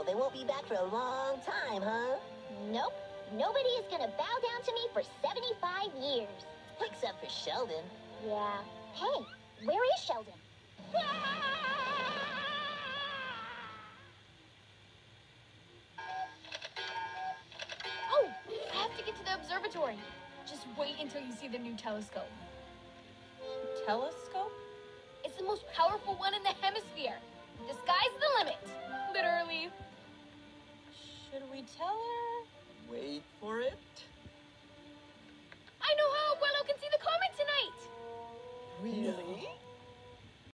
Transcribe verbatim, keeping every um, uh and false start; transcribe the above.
they won't be back for a long time, huh? Nope. Nobody is gonna bow down to me for seventy-five years. Except for Sheldon. Yeah. Hey, where is Sheldon? Oh, I have to get to the observatory. Just wait until you see the new telescope. Telescope? It's the most powerful one in the hemisphere. The sky's the limit. Literally. Should we tell her? Wait for it.